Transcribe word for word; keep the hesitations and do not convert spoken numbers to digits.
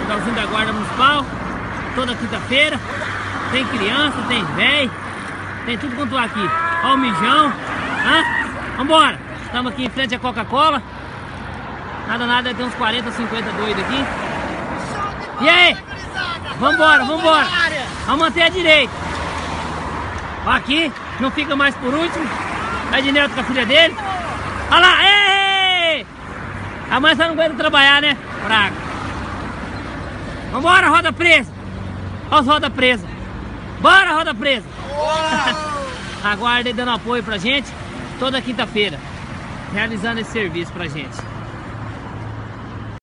Finalzinho da Guarda Municipal, toda quinta-feira. Tem criança, tem velho, tem tudo quanto é aqui. Ó o mijão. Hã? Vambora. Estamos aqui em frente à Coca-Cola. Nada, nada, tem uns quarenta, cinquenta doidos aqui. E aí? Vambora, vambora. Vamos manter a direita. Aqui, não fica mais por último. Vai de Neto com a filha dele. Olha lá, ei! A mãe só não aguenta trabalhar, né? Fraco. Vambora, roda presa. Olha os roda presa. Bora, roda presa. A Guarda aí dando apoio pra gente toda quinta-feira, realizando esse serviço pra gente.